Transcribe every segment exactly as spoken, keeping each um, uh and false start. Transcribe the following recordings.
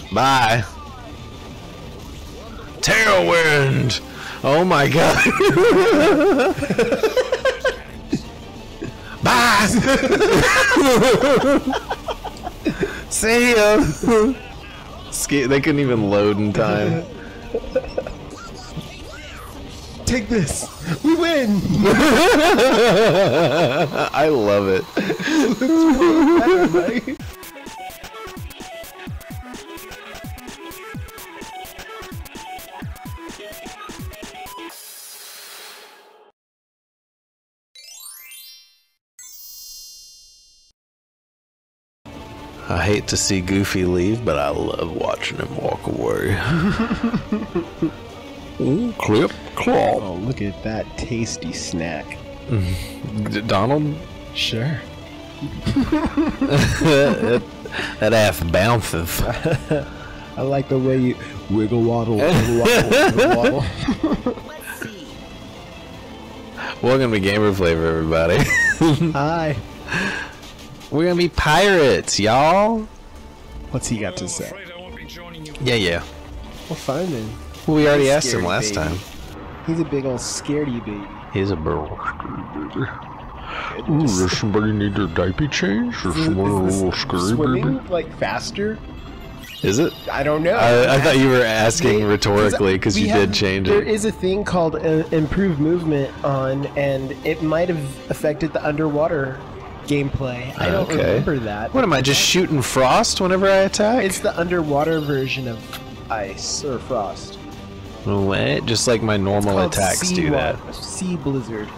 Bye. Tailwind. Oh my god. Bye. See ya. They couldn't even load in time. Take this. We win. I love it. Better, right? I hate to see Goofy leave, but I love watching him walk away. Ooh, clip, claw. Oh, look at that tasty snack. Donald? Sure. that, that ass bounces. I like the way you wiggle waddle, wiggle waddle, wiggle waddle. Welcome to Gamer Flavor, everybody. Hi. We're gonna be pirates, y'all. What's he got to say? Yeah, yeah. Well, fine then. Well, we already asked him last baby. time. He's a big old scaredy baby. He's a burl. Ooh, does somebody need their diaper changed? Or someone a little scary, swimming, baby? like, faster? Is it? I don't know. I, I thought you were asking rhetorically because you have, did change there it. There is a thing called uh, improved movement on, and it might have affected the underwater gameplay. I don't okay. remember that. What am I, just shooting frost whenever I attack? It's the underwater version of ice or frost. What? Just like my normal attacks do that. Sea blizzard.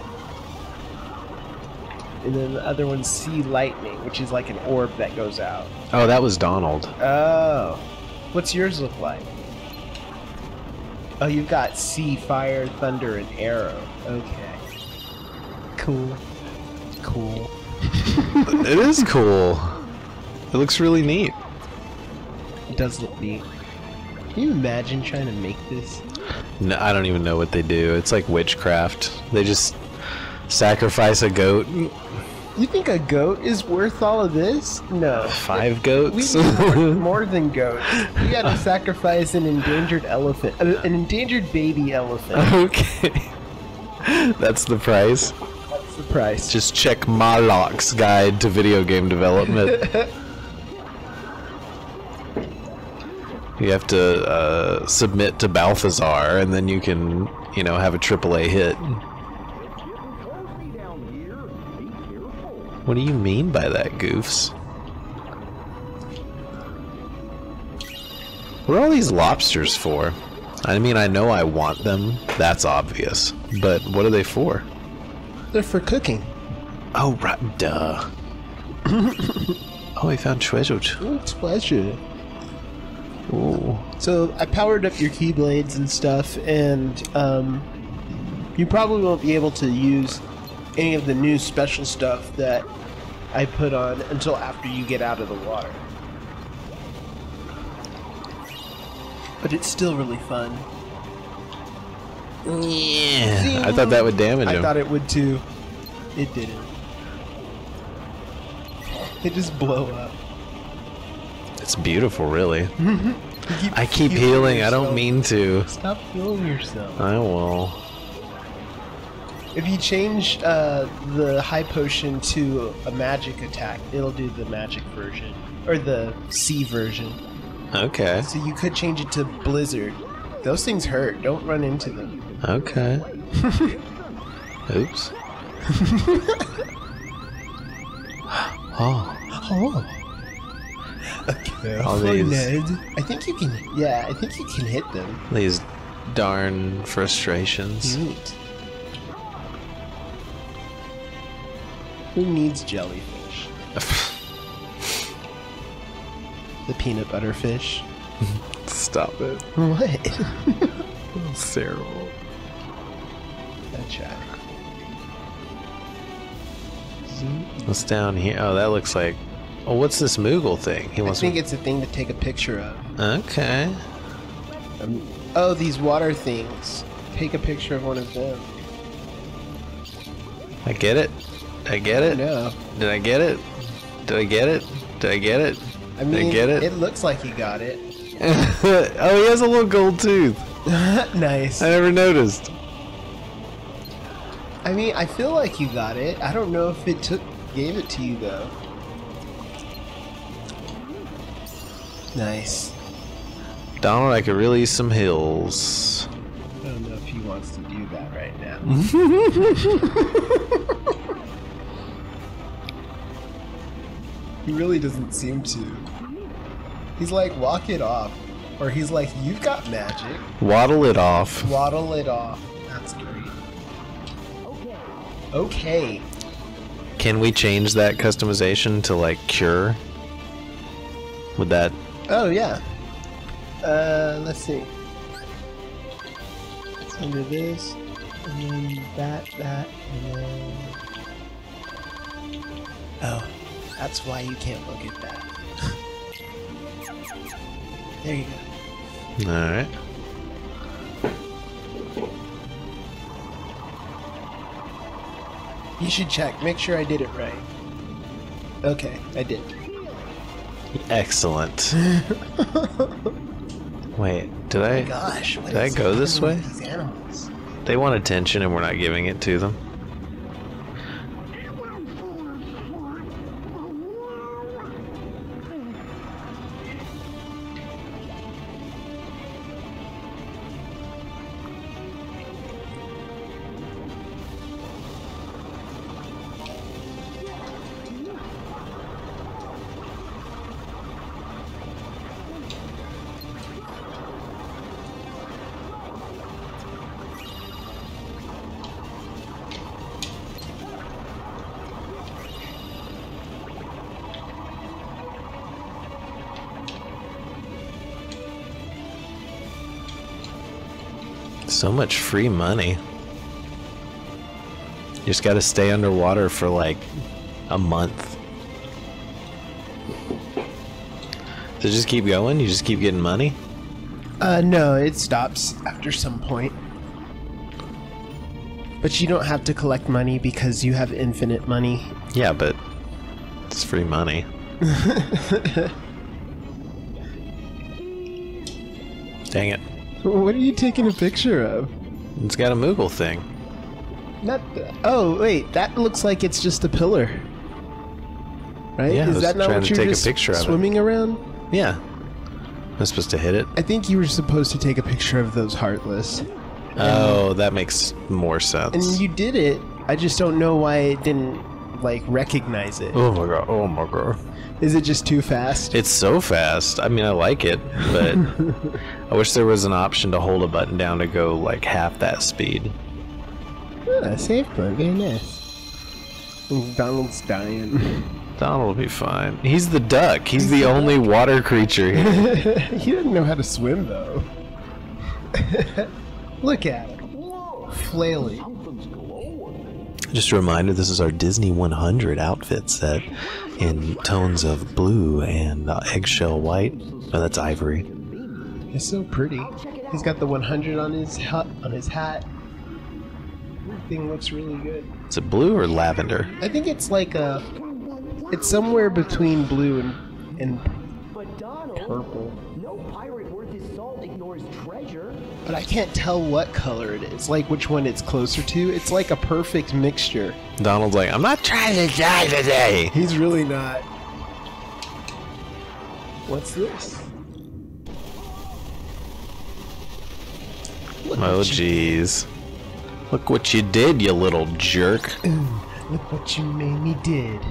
And then the other one's sea lightning, which is like an orb that goes out. Oh, that was Donald. Oh. What's yours look like? Oh, you've got sea, fire, thunder, and arrow. Okay. Cool. Cool. It is cool. It looks really neat. It does look neat. Can you imagine trying to make this? No, I don't even know what they do. It's like witchcraft. They just sacrifice a goat. You think a goat is worth all of this? No. Five goats? We need more, more than goats. We gotta sacrifice an endangered elephant. Uh, an endangered baby elephant. Okay. That's the price. That's the price. Just check Marlock's Guide to Video Game Development. You have to uh, submit to Balthazar, and then you can, you know, have a triple A hit. What do you mean by that, Goofs? What are all these lobsters for? I mean, I know I want them. That's obvious. But what are they for? They're for cooking. Oh, right. Duh. Oh, we found treasure. Oh, treasure. Ooh. So I powered up your Keyblades and stuff, and um, you probably won't be able to use any of the new special stuff that I put on until after you get out of the water. But it's still really fun. Yeah. See, I thought that would damage I him. I thought it would too. It didn't. They just blow up. It's beautiful, really. keep I keep healing. Yourself. I don't mean to. Stop healing yourself. I will. If you change uh, the high potion to a magic attack, it'll do the magic version. Or the C version. Okay. So you could change it to Blizzard. Those things hurt. Don't run into them. Okay. Oops. Oh. Oh. Okay. All these, Ned. I think you can. Yeah, I think you can hit them. These darn frustrations. Neat. Who needs jellyfish? The peanut butter fish. Stop it. What? It's terrible. That's right. What's down here? Oh, that looks like... Oh, what's this Moogle thing? He I wants think to... it's a thing to take a picture of. Okay. Um, oh, these water things. Take a picture of one of them. I get it. Did I get it? No. Did I get it? Did I get it? Did I get it? I mean, get it? It looks like he got it. Oh, he has a little gold tooth. Nice. I never noticed. I mean, I feel like you got it. I don't know if it took gave it to you though. Nice. Donald, I could really use some hills. I don't know if he wants to do that right now. He really doesn't seem to. He's like, walk it off. Or he's like, you've got magic. Waddle it off. Waddle it off. That's great. Okay. Can we change that customization to like cure? Would that? Oh yeah. Uh, let's see. It's under this, and then that, that, and then. Oh, that's why you can't look at that. There you go. All right. You should check. Make sure I did it right. Okay, I did. Excellent. Wait, did I? Oh my gosh, what did I is go this happening way? with these animals? They want attention, and we're not giving it to them. So much free money. You just gotta stay underwater for like a month. Does it just keep going? You just keep getting money? Uh, no, it stops after some point. But you don't have to collect money because you have infinite money. Yeah, but it's free money. Dang it. What are you taking a picture of? It's got a Moogle thing. Not the, oh, wait, that looks like it's just a pillar. Right? Yeah, I Is was that not trying what to you're take a just picture of it. swimming around? Yeah. I'm supposed to hit it? I think you were supposed to take a picture of those Heartless. Oh, that makes more sense. And you did it. I just don't know why it didn't, like, recognize it. Oh my god, oh my god. Is it just too fast? It's so fast. I mean, I like it, but I wish there was an option to hold a button down to go like half that speed. Ah, safe point. Very nice. Donald's dying. Donald will be fine. He's the duck. He's the only water creature here. He doesn't know how to swim, though. Look at him. Flailing. Just a reminder, this is our Disney one hundred outfit set in tones of blue and uh, eggshell white. Oh, that's ivory. It's so pretty. He's got the one hundred on his hat. On his hat. Everything looks really good. Is it blue or lavender? I think it's like a. It's somewhere between blue and and purple. No pirate worth his salt ignores treasure. But I can't tell what color it is. Like which one it's closer to. It's like a perfect mixture. Donald's like, I'm not trying to die today. He's really not. What's this? Look Oh, what you- jeez. Look what you did, you little jerk. Look what you made me did.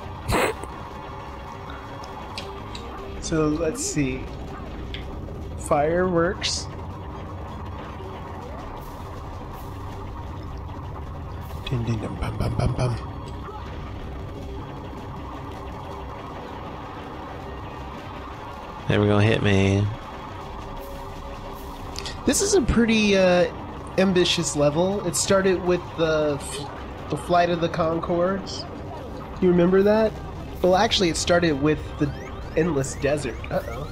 So let's see. Fireworks. Ding ding dum bum bum bum bum. Never gonna hit me. This is a pretty uh, ambitious level. It started with the f the Flight of the Conchords. You remember that? Well, actually, it started with the Endless Desert. Uh-oh.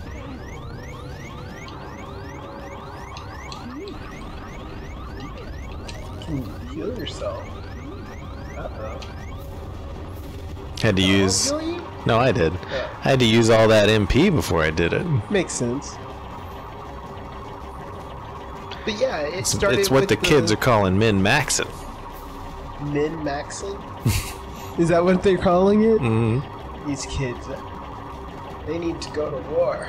Can you heal yourself? Uh-oh. Had to I'll use heal you? No, I did. Yeah. I had to use all that M P before I did it. Makes sense. But yeah, it started. It's what with the kids are calling min-maxing. Min-maxing? Is that what they're calling it? Mm-hmm. These kids, they need to go to war.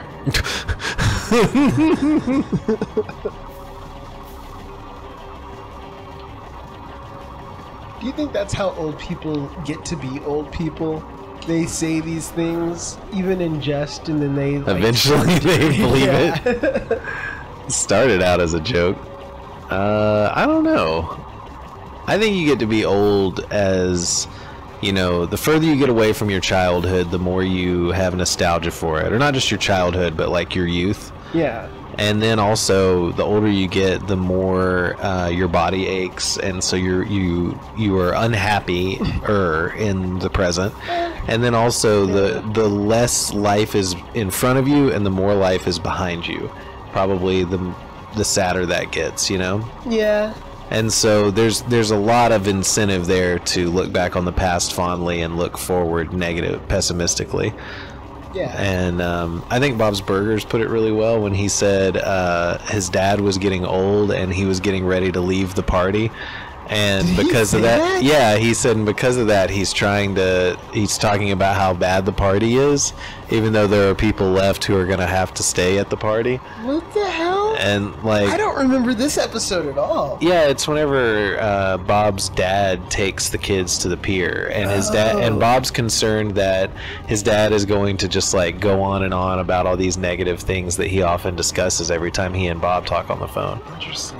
Do you think that's how old people get to be old people? They say these things, even in jest, and then they... Like, Eventually they believe yeah. it. Started out as a joke. Uh, I don't know. I think you get to be old as, you know, the further you get away from your childhood, the more you have nostalgia for it. Or not just your childhood, but like your youth. Yeah. And then also, the older you get, the more uh, your body aches, and so you're you you are unhappier in the present. And then also, the the less life is in front of you, and the more life is behind you. Probably the the sadder that gets, you know. Yeah. And so there's there's a lot of incentive there to look back on the past fondly and look forward negative pessimistically. Yeah. And um, I think Bob's Burgers put it really well when he said uh, his dad was getting old and he was getting ready to leave the party. And Did because he of say that, that? yeah, he said, and because of that, he's trying to, he's talking about how bad the party is, even though there are people left who are going to have to stay at the party. What the hell? And like, I don't remember this episode at all. yeah, it's whenever uh, Bob's dad takes the kids to the pier, and his dad, and Oh. Bob's concerned that his dad is going to just like go on and on about all these negative things that he often discusses every time he and Bob talk on the phone. Interesting.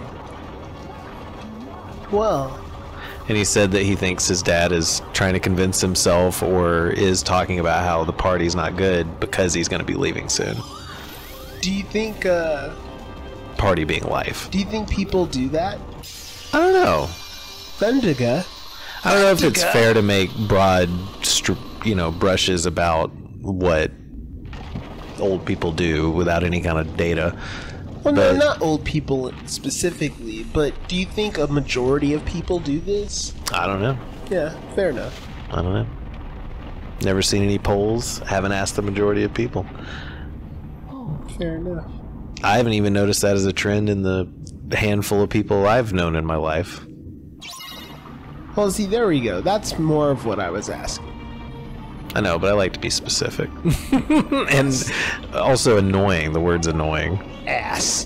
Well, And he said that he thinks his dad is trying to convince himself or is talking about how the party's not good because he's going to be leaving soon. do you think uh, Party being life. do you think people do that? I don't know. Thundiga. I don't know if it's Thundiga. fair to make broad, str- you know, brushes about what old people do without any kind of data. Well, But- no, not old people specifically, but do you think a majority of people do this? I don't know. Yeah, fair enough. I don't know. Never seen any polls. Haven't asked the majority of people. Fair enough. I haven't even noticed that as a trend in the handful of people I've known in my life. Well, see, there we go. That's more of what I was asking. I know, but I like to be specific. And also annoying. The word's annoying. Ass.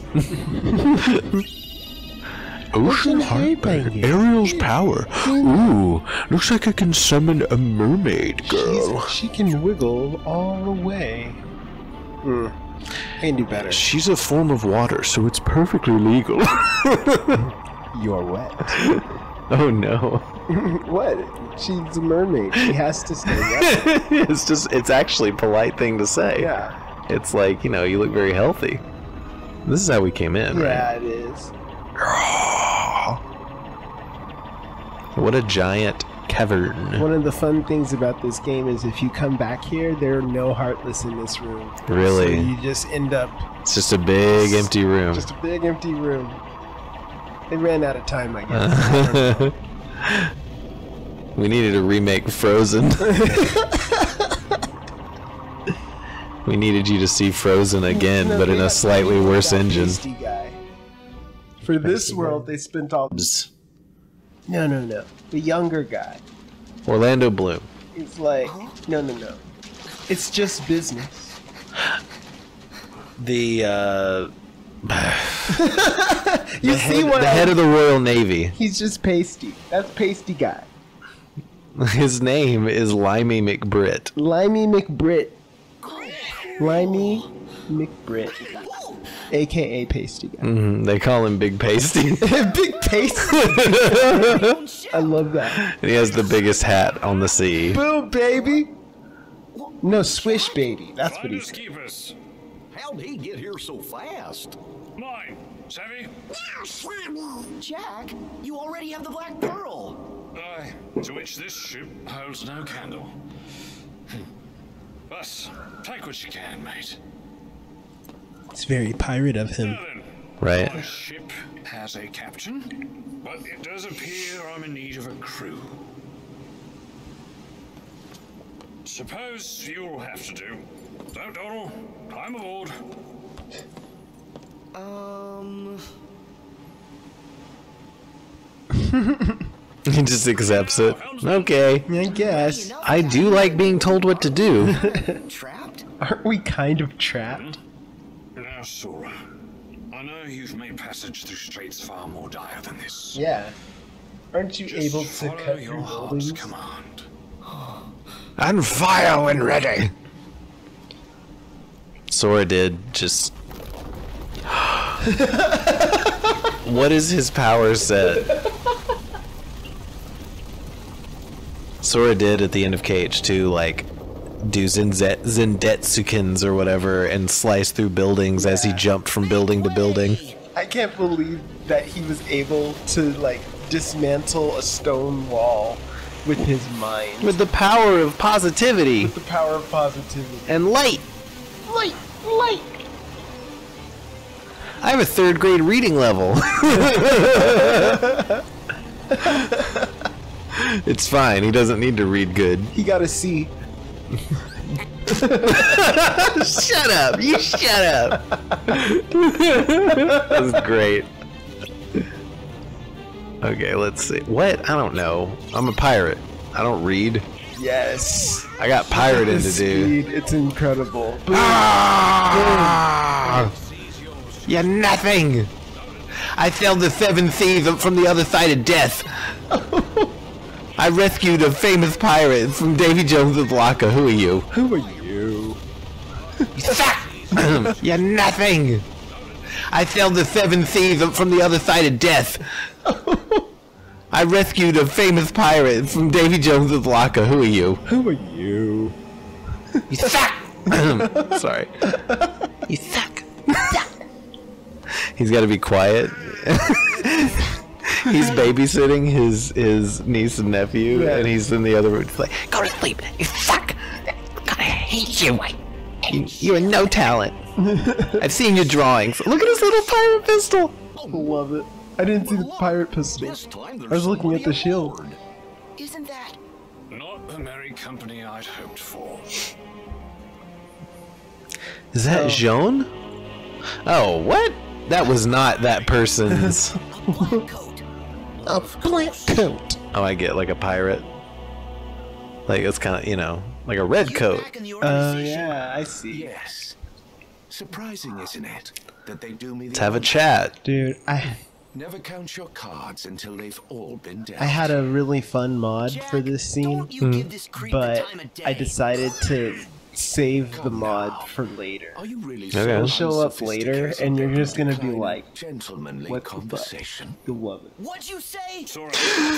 Ocean heartbreaking. Ariel's power. Ooh, looks like I can summon a mermaid girl. She's, she can wiggle all the way. Hmm. I can do better. She's a form of water, so it's perfectly legal. You're wet. Oh no. What? She's a mermaid. She has to stay wet. It's just, it's actually a polite thing to say. Yeah. It's like, you know, you look very healthy. This is how we came in, Yeah, it is. right? What a giant cavern. One of the fun things about this game is if you come back here, there are no Heartless in this room. Really? So you just end up It's just a big empty room. just a big empty room. They ran out of time, I guess. I don't know. We needed to remake Frozen. We needed you to see Frozen again, No, but in they a got- slightly they got worse that engine. pasty guy. For this world, they spent all. No, no, no. The younger guy. Orlando Bloom. It's like, no, no, no. It's just business. The uh, You the see head, what the I- head of the Royal Navy. He's just pasty. That's pasty guy. His name is Limey McBrit. Limey McBrit. Limey McBrit. A K A pasty guy. hmm They call him Big Pasty. Big pasty. I love that. And he has the biggest hat on the sea. Boom, baby. No, swish, baby. That's what he said. Keepers. How'd he get here so fast? Mine. Savvy? Jack, you already have the Black Pearl. Aye. To which this ship holds no candle. But take what you can, mate. It's very pirate of him. Now then, Right. my ship has a captain, but it does appear I'm in need of a crew. Suppose you'll have to do. Don't dawdle. Climb aboard. Um. He just accepts it. Okay. I guess. I do like being told what to do. Trapped? Aren't we kind of trapped? Now, Sora, I know you've made passage through straits far more dire than this. Yeah. Aren't you Just able to follow cut your through heart's buildings? command. And fire when ready. Sora did just. What is his power set? Sora did at the end of K H two, like, do Zenze- Zendetsukins or whatever and slice through buildings as he jumped from building to building. I can't believe that he was able to, like, dismantle a stone wall with his mind. With the power of positivity The power of positivity. and light. Light! Light! I have a third grade reading level. It's fine. He doesn't need to read good. He got a C. Shut up. You shut up. That was great. Okay, let's see. What? I don't know. I'm a pirate. I don't read. Yes. I got pirating The to do. speed, it's incredible. Ah! You're nothing. I felled the seven thieves from the other side of death. I rescued a famous pirate from Davy Jones's locker. Who are you? Who are you? You're nothing. I felled the seven thieves from the other side of death. I rescued a famous pirate from Davy Jones's locker. Who are you? Who are you? You suck. Sorry. You suck. He's got to be quiet. He's babysitting his his niece and nephew, Yeah. and he's in the other room. He's like, "Go to sleep. You suck. God, I hate you. You, you are no talent. I've seen your drawings. Look at his little pirate pistol. Love it. I didn't see the pirate pistol. This time I was looking at the there's shield. somebody aboard. Isn't that? Not the merry company I'd hoped for. Is that Oh. Joan? Oh, what? That was not that person's. Black coat. A black coat. Oh, I get like a pirate. Like it's kind of, you know, like a red You're coat. back in the Oh, organization. yeah, I see. Yes. Surprising, isn't it? That they do me the Let's have a honor. chat. Dude, I Never count your cards until they've all been dealt. I had a really fun mod Jack, for this scene, don't you give this creep the but time of day. I decided to save the mod for later. Are you really Okay. so It'll show up later, unsophisticated and you're that just gonna be decline like, gentlemanly what the fuck? conversation? You'll love it. What'd you say? Sora,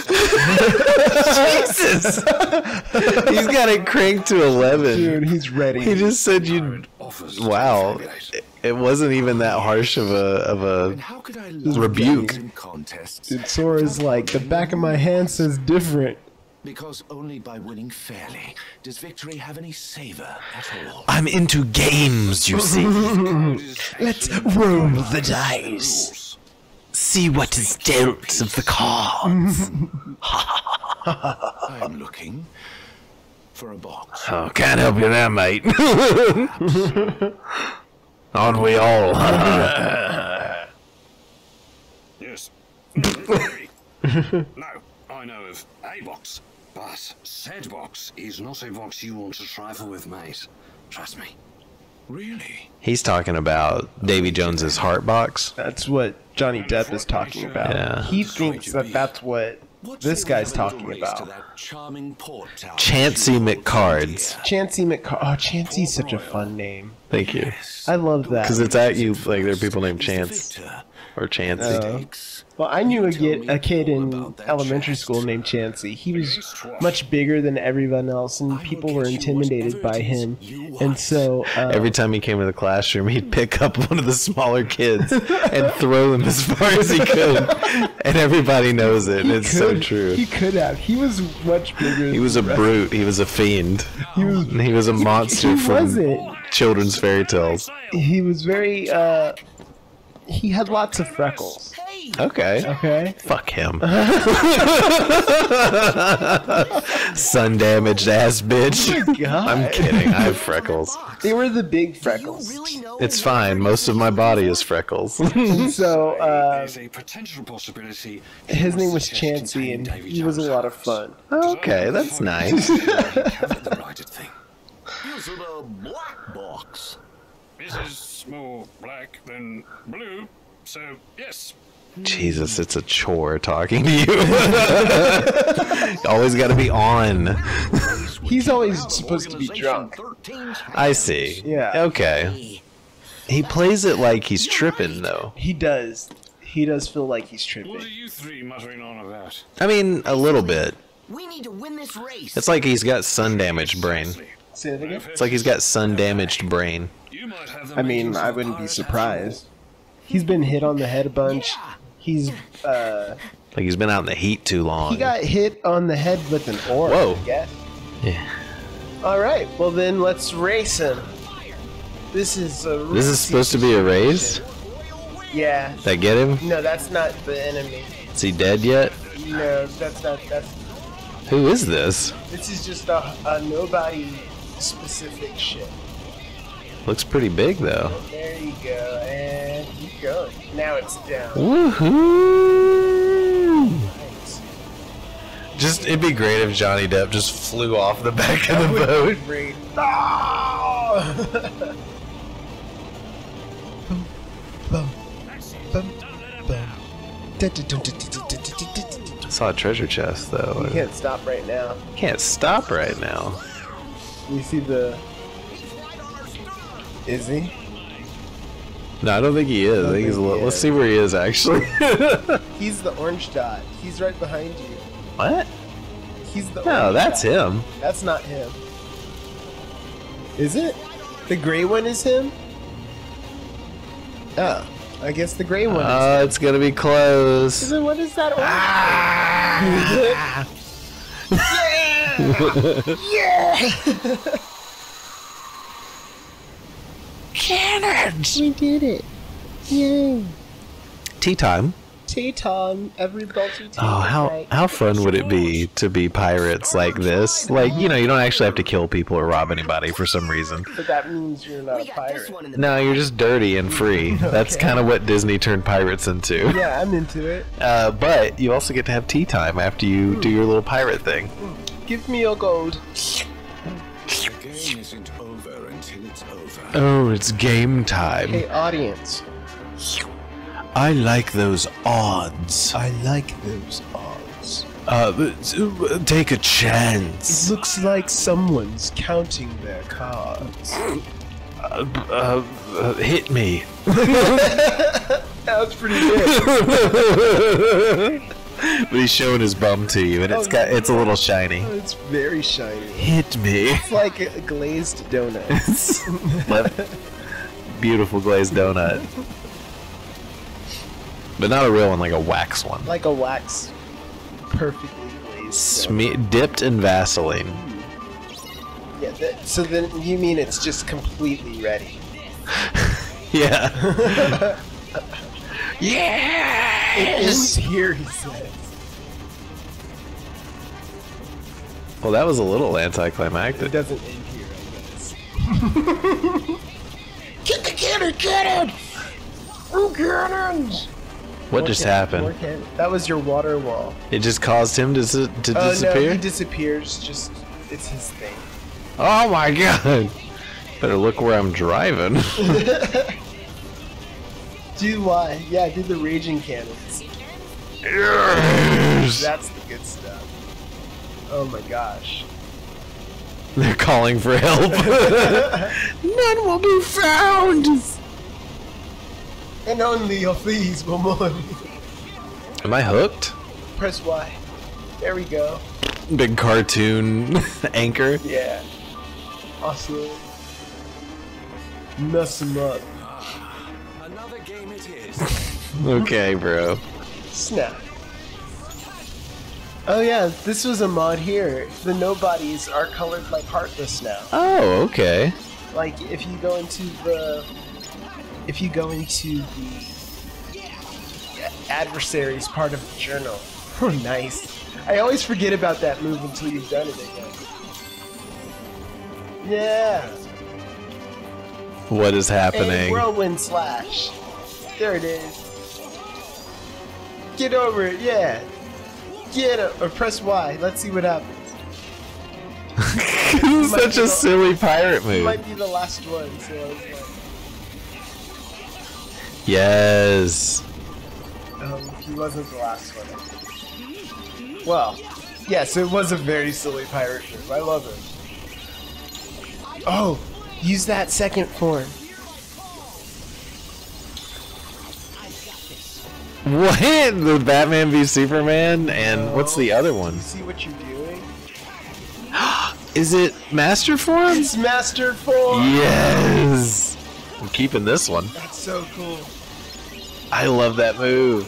Jesus! He's got it cranked to eleven. Dude, he's ready. He just said you. pirate offers to Wow. confabulate. It, it wasn't even that harsh of a of And a. how could I love Rebuke. games and contests? Dude, Sora's like, the back of my hand says different. Because only by winning fairly does victory have any savor at all. I'm into games, you see. Let's roll the dice. See what is dealt of the cards. I'm looking for a box. Oh, can't help you there, mate. Aren't we all? Yes. No, I know of a box, but said box is not a box you want to trifle with, mate. Trust me. Really? He's talking about Davy Jones's heart box. That's what Johnny Depp is talking about. Yeah. He thinks that that's what What's this the guy's elevator talking race about. to that charming port town? Chancy McCards. Chansey McCar. Oh, Chansey's such a fun name. Thank you. I love that. Because it's at you, like there are people named Is the Chance victor. or Chancey. Uh, Stakes. Well, I knew a, Tell kid, me a kid all in about that elementary chest. school named Chansey. He was much bigger than everyone else, and people were intimidated by him. And so, uh, Every time he came to the classroom, he'd pick up one of the smaller kids and throw them as far as he could. And everybody knows it. he It's so could- true. He could have. He was much bigger. He was a than the rest. brute. He was a fiend. He was. He was a monster He from wasn't. children's fairy tales. He was very. Uh, he had lots of freckles. Hey, Okay. Okay. Fuck him. Sun damaged ass bitch. Oh my God. I'm kidding. I have freckles. They were the big freckles. It's fine. Most of my body is freckles. So, uh, There's a potential possibility. his name was Chansey, and he was a lot of fun. Okay, that's nice. Is it a black box? This is more black than blue, so yes. Jesus, it's a chore talking to you. Always got to be on. He's always supposed to be drunk. I see. Yeah. Okay. He plays it like he's tripping, though. He does. He does feel like he's What are tripping. you three muttering on about? I mean, a little bit. We need to win this race. It's like he's got sun-damaged brain. Say that again? It's like he's got sun-damaged brain. You might have the I mean, makings I of wouldn't be pirate surprised. He's been hit on the head a bunch. He's, uh, Like he's been out in the heat too long. he got hit on the head with an orb, Whoa. I guess. Yeah. Alright, well then let's race him. This is a This is supposed to be a race? Yeah. Did I get him? No, that's not the enemy. Is he dead yet? No, that's not, that's, Who is this? this is just a, a nobody specific shit. Looks pretty big, though. There you go, and keep going. Now it's down. Woohoo! Nice. Just, it'd be great if Johnny Depp just flew off the back of the boat. Great. Ah! Bum, bum, bum. I saw a treasure chest, though. You can't stop right now. Can't stop right now. You see the... Is he? No, I don't think he is. I think he's a think he little. Let's is. see where he is, actually. He's the orange dot. He's right behind you. What? He's the No, orange that's dot. him. That's not him. Is it? The gray one is him? Oh, I guess the gray one Oh, it's gonna be is close. him. What is that orange? Cannons! We did it. Yay. Tea time. Tea time. Everybody tea. Oh, how right? how fun would it be to be pirates like this? Like, you know, you don't actually have to kill people or rob anybody for some reason. But that means you're not a We got this pirate. one in the No, you're just dirty and free. That's Okay. kind of what Disney turned pirates into. Yeah, I'm into it. Uh, but you also get to have tea time after you do your little pirate thing. Give me your gold. The game isn't over until it's over. Oh, it's game time. Hey, audience. I like those odds. I like those odds. Uh, uh, take a chance. It looks like someone's counting their cards. Uh, uh, uh, hit me. That was pretty good. But he's showing his bum to you, and it's got it's a little shiny. Oh, it's very shiny. Hit me. It's like a glazed donut. Left. Beautiful glazed donut. But not a real one, like a wax one. Like a wax, perfectly glazed. Sme- dipped in Vaseline. donut. Yeah. That, so then you mean it's just completely ready? Yeah. It ends here, he says. Well, that was a little It anticlimactic. doesn't end here, I guess. Get the cannon, cannon! Oh, cannons! What More just can- more happened? can- That was your water wall. It just caused him to, s- to Oh no, disappear? he disappears. Just it's his thing. Oh my god! Better look where I'm driving. Do why? Yeah, do the raging cannons. Yes! That's the good stuff. Oh my gosh. They're calling for help. None will be found! And only your fleas will mourn. Am I hooked? Press Y. There we go. Big cartoon anchor. Yeah. Awesome. Mess him up. Another game it is. Okay, bro. Snap. Oh yeah, this was a mod here. The Nobodies are colored like Heartless now. Oh, okay. Like if you go into the, if you go into the, adversaries part of the journal. Oh, nice. I always forget about that move until you've done it again. Yeah. What is happening? And whirlwind slash. There it is. Get over it, yeah. Get it, or press Y. Let's see what happens. This is such a silly pirate It move. might be the last one, so I was like, Yes. um, he wasn't the last one. Well, yes, it was a very silly pirate move. I love it. Oh, use that second form. What? The Batman v Superman? And what's the other one? You see what you're doing? Is it Master Form? It's Master Form! Yes! I'm keeping this one. That's so cool. I love that move.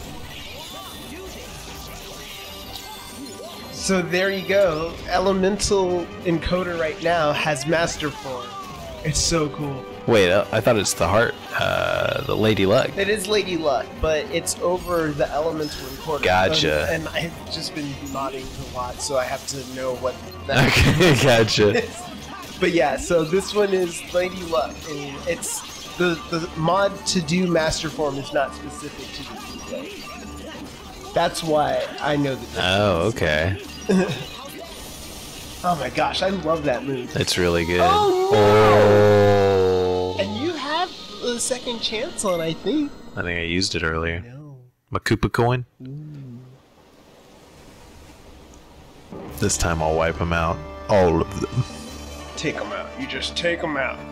So there you go. Elemental Encoder right now has Master Form. It's so cool. Wait, uh, I thought it's the heart, uh, the Lady Luck. It is Lady Luck, but it's over the Elemental Encoder. Gotcha. And, and I've just been modding a lot, so I have to know what that Okay, gotcha. is. But yeah, so this one is Lady Luck, and it's the the mod to do Master Form is not specific to the Keyblade. That's why I know the difference. Oh, okay. Oh my gosh, I love that move. It's really good. Oh, Oh. And you have a second chance on, I think. I think I used it earlier. No. My Koopa coin. This time I'll wipe them out. All of them. Take them out. You just take them out.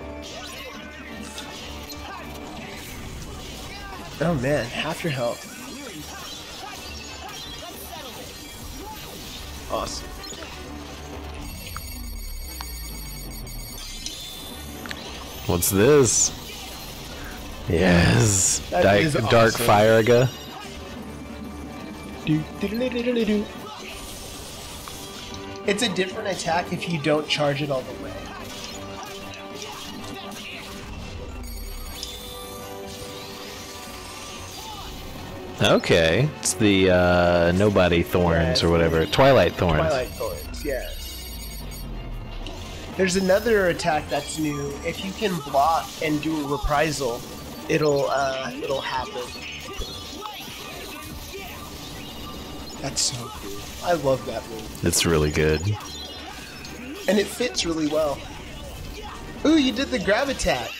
Oh man, half your health. Awesome. What's this? Yes. That Di- is Dark awesome. Fire-aga. Do, do-do-do-do-do-do. It's a different attack if you don't charge it all the way. Okay. It's the uh, Nobody Thorns Yeah, or whatever. Twilight Thorns. Twilight Thorns, yes. There's another attack that's new. If you can block and do a reprisal, it'll uh, it'll happen. That's so cool. I love that move. It's really good. And it fits really well. Ooh, you did the grab attack.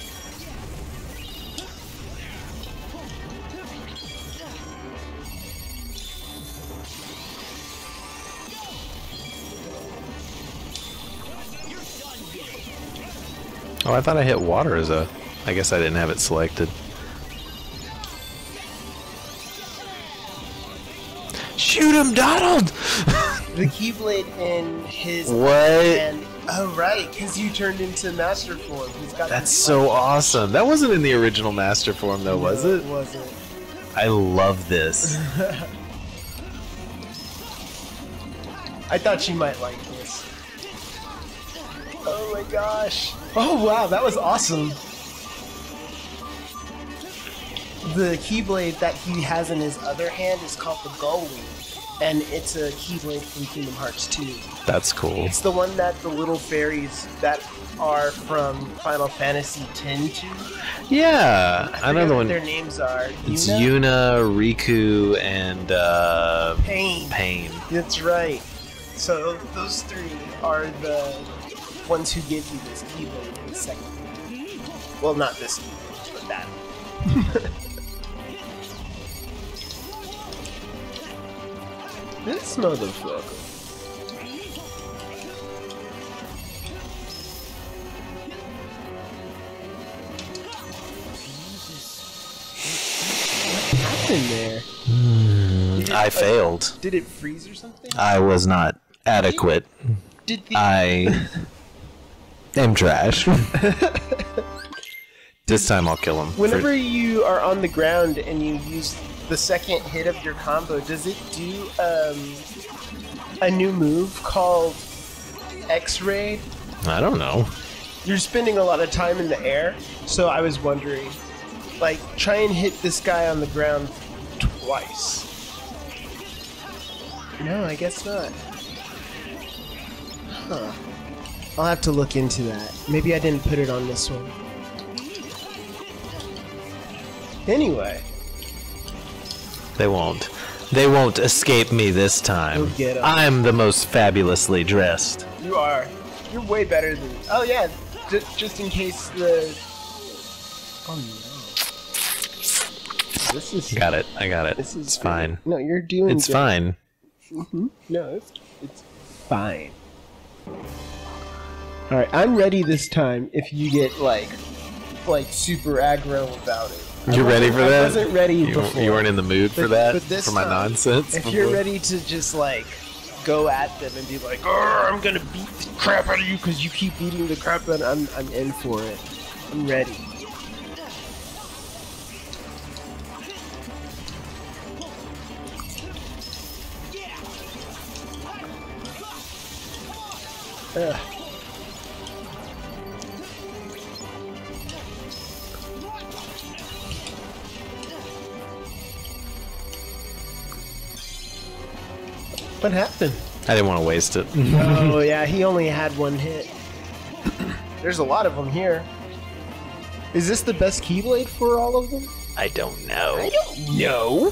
Oh, I thought I hit water as a... I guess I didn't have it selected. Shoot him, Donald! The Keyblade in his What? hand. Oh, right, because you turned into Master Form. He's got That's this so awesome. That wasn't in the original Master Form, though, was No, it? wasn't. I love this. I thought she might like this. Oh my gosh. Oh wow, that was awesome. The Keyblade that he has in his other hand is called the Gull Wing, and it's a Keyblade from Kingdom Hearts two. That's cool. It's the one that the little fairies that are from Final Fantasy X to. Yeah, I, I know forget the what one. their names are. It's Yuna? Yuna, Riku, and uh, Pain. Pain. That's right. So those three are the ones who give you this Keyblade in the second. Well, not this Keyblade, but that. This motherfucker. What happened there? Did it, I uh, failed. Did it freeze or something? I was not adequate. Did the I am trash. This time I'll kill him. Whenever you are on the ground and you use the second hit of your combo, does it do um, a new move called X-Ray? I don't know. You're spending a lot of time in the air, so I was wondering, like, try and hit this guy on the ground tw- twice. No, I guess not. Huh. I'll have to look into that. Maybe I didn't put it on this one. Anyway. They won't. They won't escape me this time. Go get 'em. I'm the most fabulously dressed. You are. You're way better than... Oh, yeah. J just in case the... Oh, no. This is... Got it. I got it. This is it's good. fine. No, you're doing It's good. fine. Mm-hmm. No, it's, it's fine. Alright, I'm ready this time if you get, like, like super aggro about it. You're ready for that? I wasn't ready you, before. You weren't in the mood for But- that? but this for my time, nonsense? If before? you're ready to just, like, go at them and be like, "Arr, I'm gonna beat the crap out of you because you keep beating the crap out of I'm, I'm in for it. I'm ready. Ugh. What happened? I didn't want to waste it. Oh yeah, he only had one hit. There's a lot of them here. Is this the best Keyblade for all of them? I don't know. I don't know.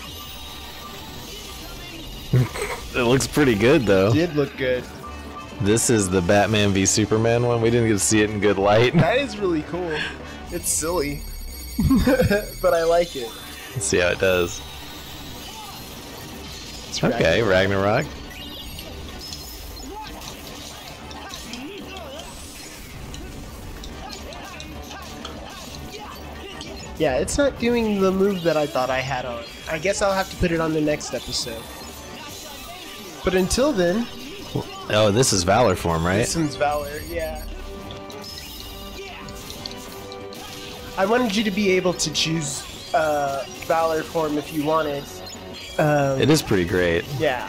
It looks pretty good, though. Did look good. This is the Batman v Superman one. We didn't get to see it in good light. That is really cool. It's silly, but I like it. Let's see how it does. It's Okay, Ragnarok. Yeah, it's not doing the move that I thought I had on. I guess I'll have to put it on the next episode. But until then, Oh, this is Valor form, right? this one's Valor, yeah. I wanted you to be able to choose uh, Valor form if you wanted. Um, It is pretty great. Yeah.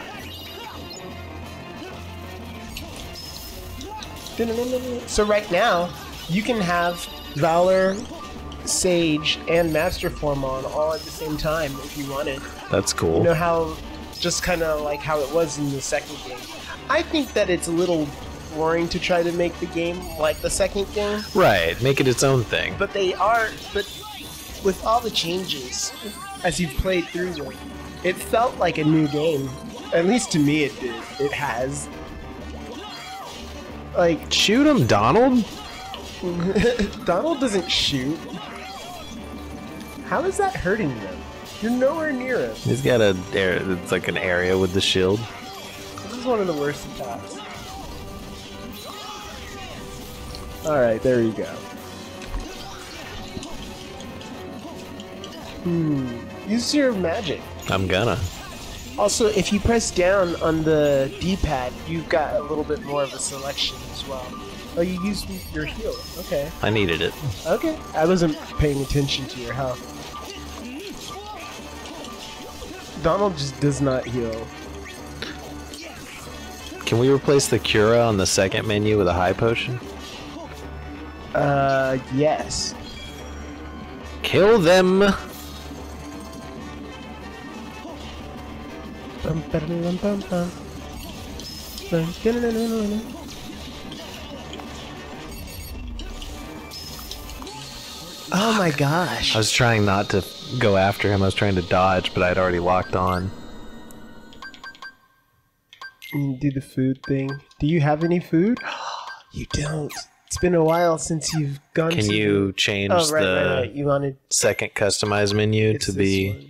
So right now, you can have Valor, Sage, and Master Form on all at the same time if you wanted. That's cool. You know how, just kind of like how it was in the second game. I think that it's a little boring to try to make the game like the second game, Right, make it its own thing. but they are, but with all the changes, as you've played through them, it felt like a new game. At least to me it did. It has. Like, Shoot him, Donald? Donald doesn't shoot. How is that hurting them? You're nowhere near him. He's got a, it's like an area with the shield. This is one of the worst attacks. Alright, there you go. Hmm. Use your magic. I'm gonna. Also, if you press down on the D-pad, you've got a little bit more of a selection as well. Oh, you used your heal. Okay. I needed it. Okay. I wasn't paying attention to your health. Donald just does not heal. Can we replace the Cura on the second menu with a high potion? Uh, yes. Kill them! Bum, ba-da-dum, bum, bum. Bum, da-da-da-da-da-da. Oh my gosh. I was trying not to go after him. I was trying to dodge, but I'd already locked on. You do the food thing. Do you have any food? You don't. It's been a while since you've gone Can to you the... change Oh, right, the right, right. You wanted... second customized menu It's to this be... one.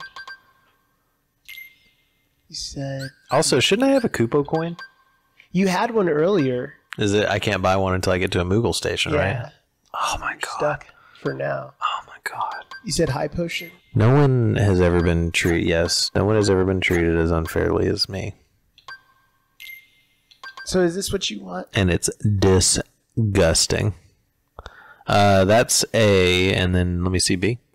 You said... Also, shouldn't I have a Kupo coin? You had one earlier. Is it? I can't buy one until I get to a Moogle station, Yeah. right? Oh my god. Stuck for now. Oh my god. You said high potion? No one has ever been treated, yes, no one has ever been treated as unfairly as me. So is this what you want? And it's disgusting. Uh, that's A, and then let me see B.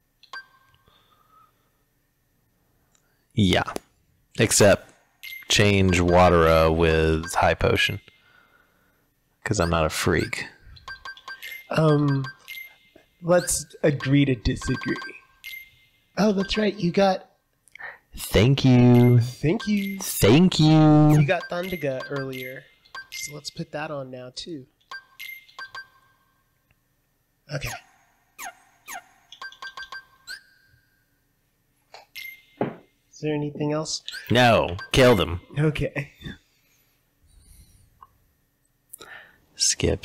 Yeah. Except change Watera with high potion. Because I'm not a freak. Um, let's agree to disagree. Oh, that's right. You got Thank you. Thank you. Thank you. You got Thundergut earlier, so let's put that on now too. Okay. Is there anything else? No, kill them. Okay. Skip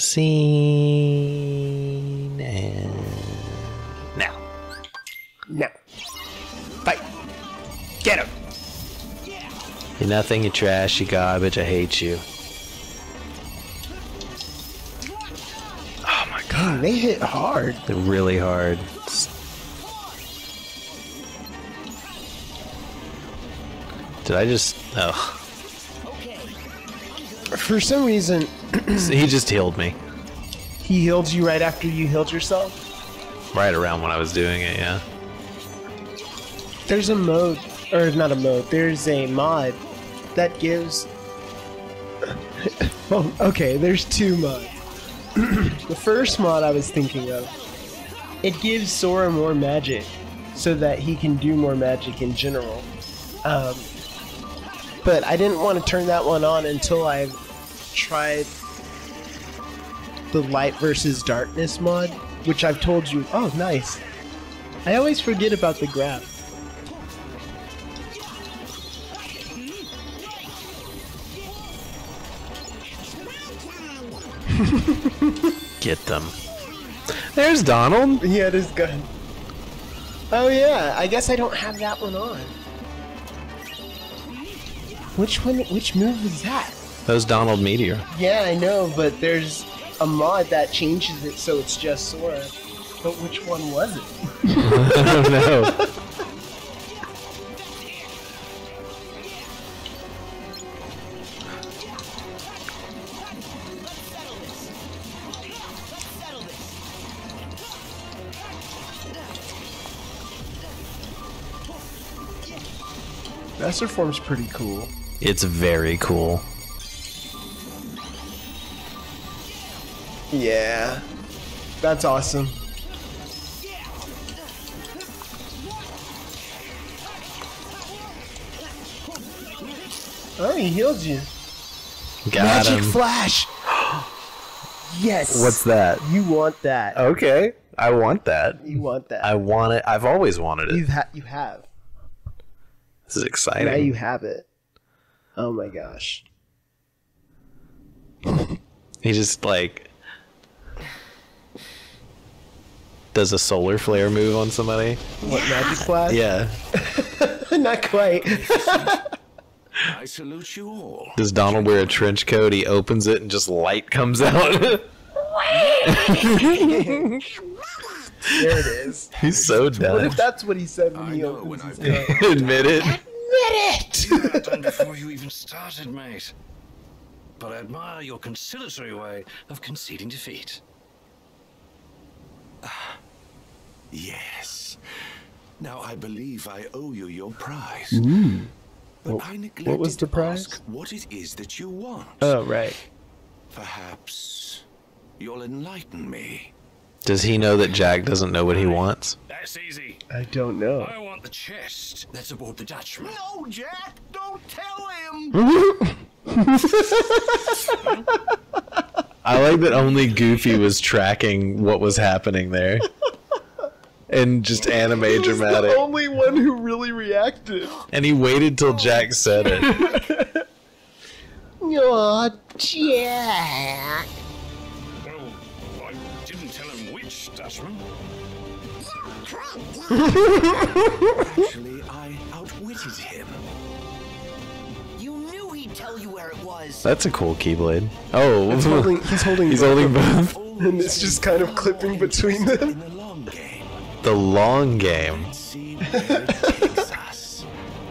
scene and now. Now. Fight. Get him. You're nothing, you trash, you garbage, I hate you. Oh my god. They hit hard. They're really hard. Did I just... Oh. For some reason... He just healed me. He healed you right after you healed yourself? Right around when I was doing it, yeah. There's a mode, or not a mode, there's a mod that gives... Oh, okay, there's two mods. The first mod I was thinking of, it gives Sora more magic so that he can do more magic in general. Um, but I didn't want to turn that one on until I tried the light versus darkness mod, which I've told you. Oh, nice. I always forget about the graph. Get them. There's Donald. He had his gun. Oh yeah, I guess I don't have that one on. Which one? Which move is that? That was Donald Meteor. Yeah, I know, but there's a mod that changes it so it's just Sora. But which one was it? I don't know. Master Form's pretty cool. It's very cool. Yeah. That's awesome. Oh, he healed you. Got Magic him. Flash! Yes! What's that? You want that. Okay, I want that. You want that. I want it. I've always wanted it. You've ha- you have. This is exciting. Now you have it. Oh my gosh. He just like does a solar flare move on somebody. What, Magic Flash? Yeah. Not quite. I salute you all. Does Donald wear a trench coat? He opens it and just light comes out. There it is. He's so What dumb. if that's what he said when I he know opens when his I've coat? Admit it. Admit it! You had done before you even started, mate. But I admire your conciliatory way of conceding defeat. Yes. Now I believe I owe you your prize. Mm. But What- I neglected what was the to prize? ask what it is that you want. Oh, right. Perhaps you'll enlighten me. Does he know that Jack doesn't know what he wants? That's easy. I don't know. I want the chest that's aboard the Dutchman. No, Jack, don't tell him. I like that only Goofy was tracking what was happening there. And just anime He was dramatic. the only one who really reacted. And he waited till Jack said it. Aw, Jack. Well, I didn't tell him which Dutchman. Actually, I outwitted him. You knew he'd tell you where it was. That's a cool Keyblade. Oh, He's holding, he's holding he's both holding of them. both. And it's just kind of clipping between them. In the long game. The long game. Let's see where it takes us.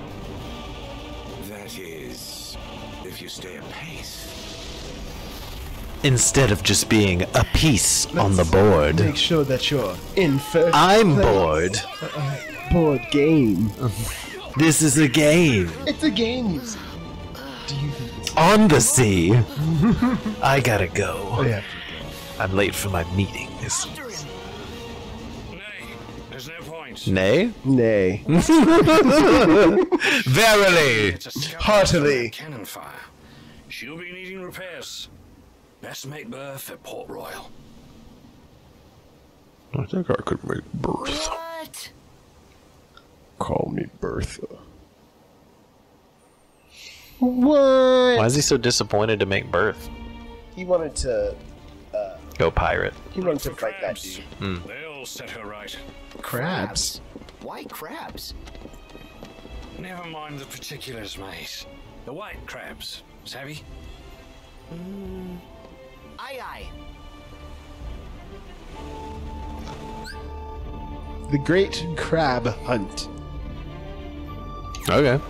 That is, if you stay apace. Instead of just being a piece on the board. Make sure that you're in first I'm place. bored. Board game. This is a game. It's a game. Do you think it's... On the sea. I gotta go. Oh, yeah. I'm late for my meetings. Nay, there's no point. Nay? Nay. Verily! Heartily. Cannon fire. She'll be needing repairs. Best make berth at Port Royal. I think I could make Berth. What? Call me Bertha. What? Why is he so disappointed to make Berth? He wanted to. Go pirate. He wanted to fight that Crabs. dude. They'll set her right. Crabs. Why crabs? Never mind the particulars, mate. The white crabs. Savvy? Aye aye. The Great Crab Hunt. Okay.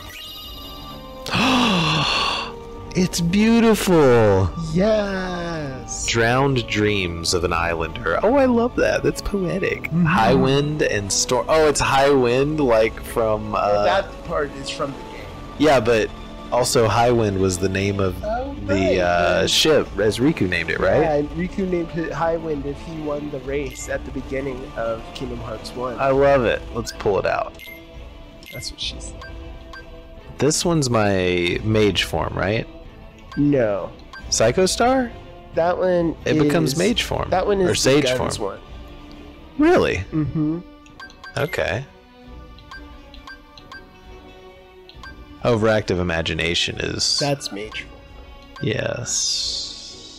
It's beautiful. Yes. Drowned dreams of an islander. Oh, I love that. That's poetic. Mm-hmm. High wind and storm. Oh, it's high wind, like from. Uh, that part is from the game. Yeah, but also high wind was the name of Oh, the right, uh, yeah. ship, as Riku named it, right? Yeah, and Riku named it High Wind if he won the race at the beginning of Kingdom Hearts one. I love it. Let's pull it out. That's what she said. This one's my mage form, right? No. Psycho Star? That one It is, becomes mage form. That one is or the sage guns form. one. Really? Mm-hmm. Okay. Overactive imagination is. That's mage form. Yes.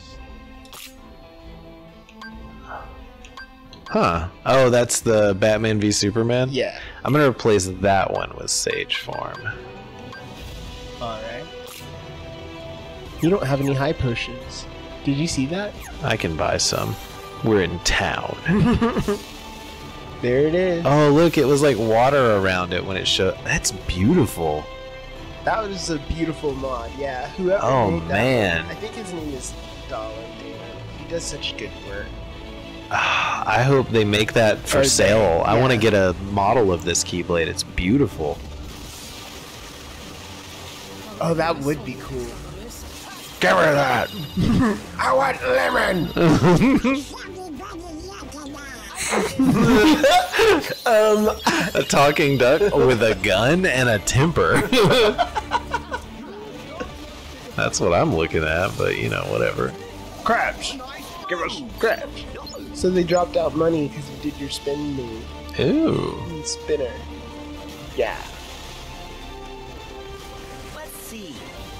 Huh. Oh, that's the Batman v Superman? Yeah. I'm gonna replace that one with Sage form. Alright. You don't have any high potions. Did you see that? I can buy some. We're in town. There it is. Oh, look, it was like water around it when it showed. That's beautiful. That was a beautiful mod, yeah. Whoever Oh, made that man. one, I think his name is Dollar Dan. He does such good work. I hope they make that for Or they- sale. I want to yeah. get a model of this Keyblade. It's beautiful. Oh, that would be cool. Give her that. I want lemon! um, A talking duck with a gun and a temper. That's what I'm looking at, but you know, whatever. crabs! Give us crabs! So they dropped out money because you did your spin move. Ooh. Spinner. Yeah. Let's see.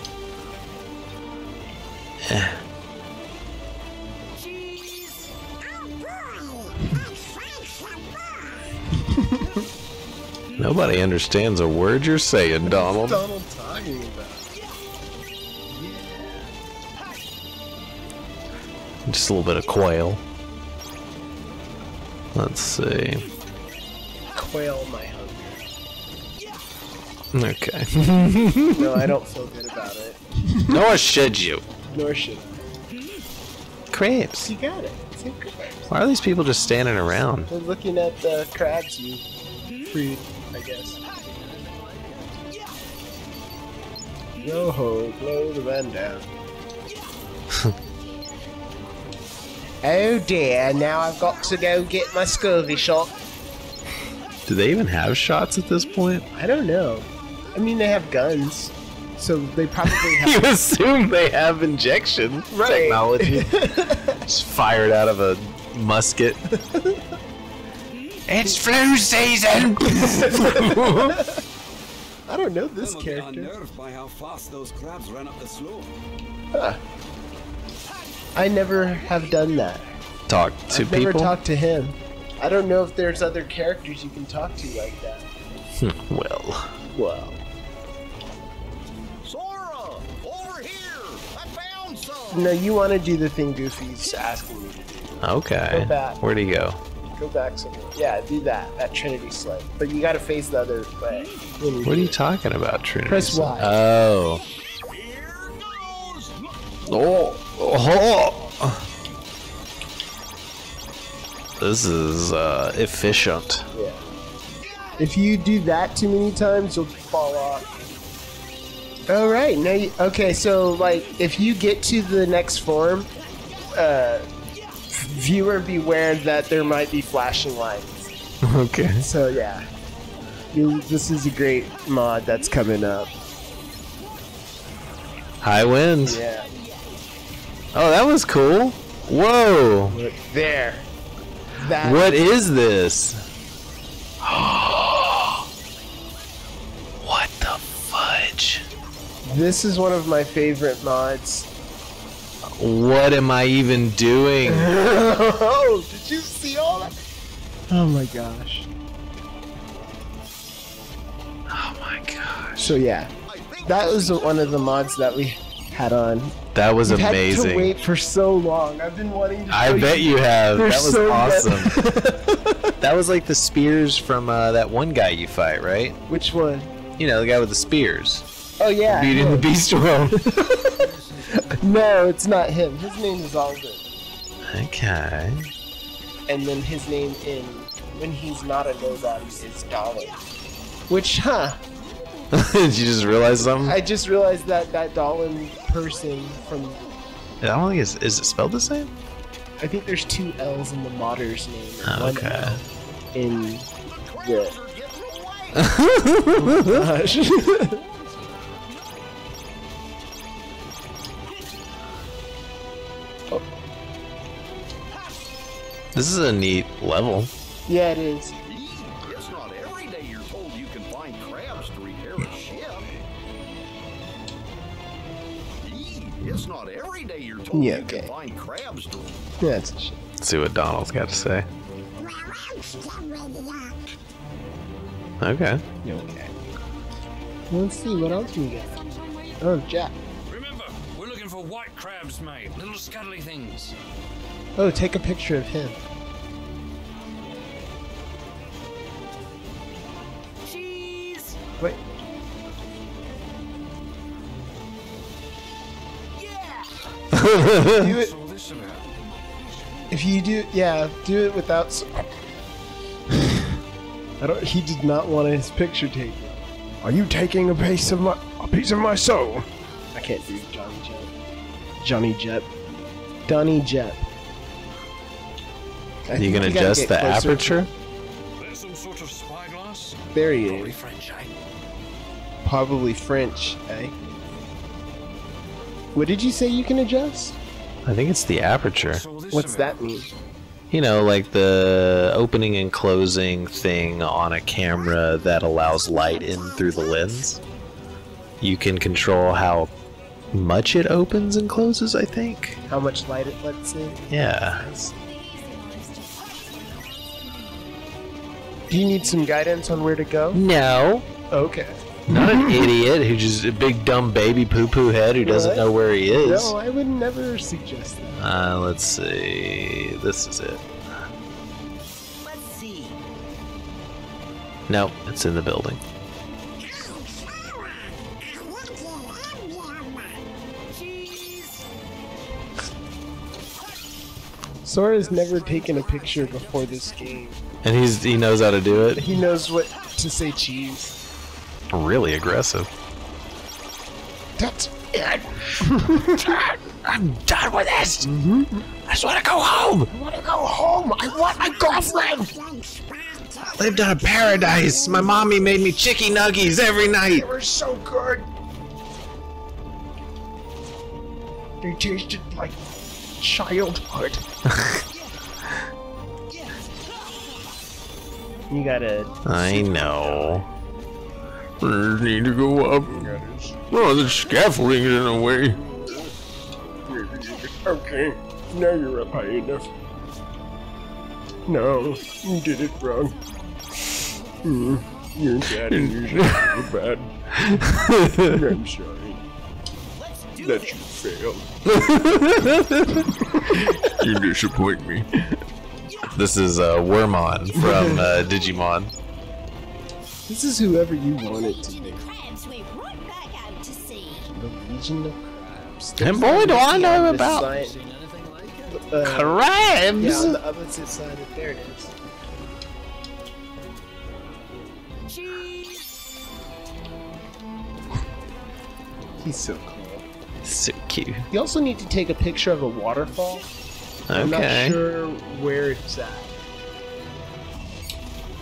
Cheese. Nobody understands a word you're saying, Donald. Donald talking about? Just a little bit of quail. Let's see. Quail my hunger. Okay. No, I don't feel good about it. Nor should you. Nor should I. Crabs. You got it. It's in crabs. Why are these people just standing around? They're looking at the crabs you freed, I guess. Yo ho, blow the man down. Oh dear, now I've got to go get my scurvy shot. Do they even have shots at this point? I don't know. I mean, they have guns, so they probably have. You assume they have injection technology. Just fired out of a musket. It's flu season! I don't know this I'm character. unnerved by how fast those crabs ran up the slope. Huh. I never have done that. Talk to I've never people? talked to him. I don't know if there's other characters you can talk to like that. Well. Well. Sora, over here. I found some. No, you want to do the thing Goofy's asking you to do. Okay. Go back. Where'd he go? Go back somewhere. Yeah, do that. That Trinity sled. But you gotta face the other way. when What do are you it. talking about, Trinity? Press Y. Oh. Here goes. Oh. Oh. This is uh, efficient. Yeah. If you do that too many times, you'll fall off. All right. Now, you, okay. So, like, if you get to the next form, uh, viewer beware that there might be flashing lights. Okay. So yeah, you, this is a great mod that's coming up. High winds. Yeah. Oh, that was cool. Whoa. Look there. That What is this? What the fudge? This is one of my favorite mods. What am I even doing? Oh, did you see all that? Oh my gosh. Oh my gosh. So yeah, that was one of the mods that we had on. That was We've amazing. had to wait for so long. I've been wanting to. I show bet you have. They're That was so awesome. That was like the spears from uh, that one guy you fight, right? Which one? You know, the guy with the spears. Oh yeah. Beauty and the Beast world. No, it's not him. His name is Alden. Okay. And then his name in when he's not a nobody is Dollar. Which, huh? Did you just realize something? I just realized that that Dolan person from. I don't think it's. Is it spelled the same? I think there's two L's in the modder's name. And Oh, one okay. L in the. Oh, gosh. Oh, This is a neat level. yeah, it is. It's not every day you're told you can find crabs to repair a ship. It's not every day you're told Yeah, you okay. can find crabs to. That's a shit. Let's see what Donald's got to say. Okay. Okay. Let's see what else we got. Oh, Jack. Remember, we're looking for white crabs, mate. Little scuttly things. Oh, take a picture of him. Cheese! Wait. Yeah! Do it. What's all this about? If you do, yeah, do it without. s- I don't. He did not want his picture taken. Are you taking a piece of my a piece of my soul? I can't do Johnny Jep. Johnny Jep. Donny Jep. I You think can we gotta adjust get the closer. aperture? There's some sort of spyglass? There he Probably is. French, eh? Probably French, eh? What did you say you can adjust? I think it's the aperture. What's all this What's about? that mean? You know, like the opening and closing thing on a camera that allows light in through the lens. You can control how much it opens and closes, I think. How much light it lets in? Yeah. Do you need some guidance on where to go? No. Okay. Not an idiot who just a big dumb baby poo poo head who doesn't What? know where he is. No, I would never suggest that. Uh, let's see. This is it. Let's see. No, it's in the building. Cheese! Sora's never taken a picture before this game. And he's he knows how to do it. He knows what to say cheese. Really aggressive. That's it. I'm done with this. I just want to go home. I want to go home. I want my girlfriend. Lived in a paradise. My mommy made me chicky nuggies every night. They were so good. They tasted like childhood. You gotta. I know. I need to go up. Oh, the scaffolding is in the way. Okay, now you're up high enough. No, you did it wrong. Mm, your daddy usually so bad. I'm sorry Let's do that this! you failed. You disappoint me. This is uh, Wormon from uh, Digimon. This is whoever you want it to be. Crabs swim right back out to sea. The Legion of Crabs. And boy, do I know On the about side- uh, crabs. Yeah, on the opposite side of there it is. Cheese! He's so cool. So cute. You also need to take a picture of a waterfall. I'm not Okay. sure where it's at.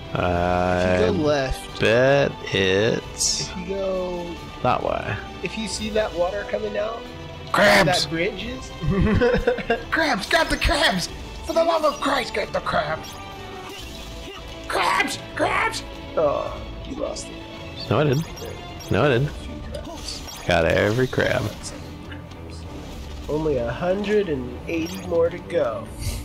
I If you go left, bet it's if you go, not why. if you see that water coming out, Crabs! that bridge is. Crabs! Grab the crabs! For the love of Christ, get the crabs! Crabs! Crabs! Oh, you lost it. No, I didn't. No, I didn't. Got every crab. Only a hundred and eighty more to go.